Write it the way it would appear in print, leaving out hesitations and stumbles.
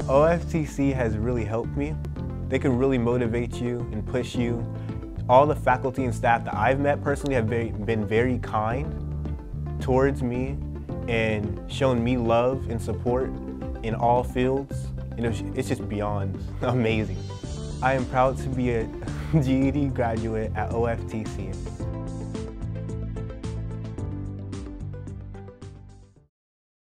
OFTC has really helped me. They can really motivate you and push you. All the faculty and staff that I've met personally have been very kind towards me and shown me love and support in all fields. It's just beyond amazing. I am proud to be a GED graduate at OFTC.